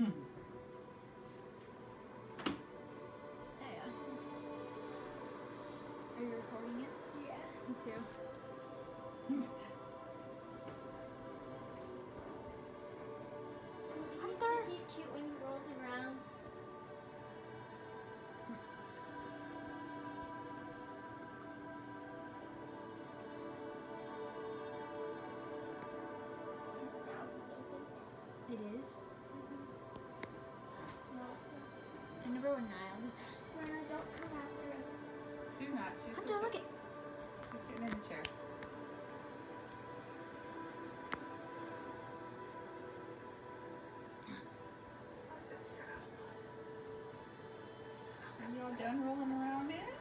Taya. Are you recording it? Yeah. Me too. He's cute when he rolls around. His mouth is open. It is? No. I never would Niall do that. Grandma, don't come after him. She's not. She's Hunter, just look it. she's sitting in the chair. Are you all done rolling around in?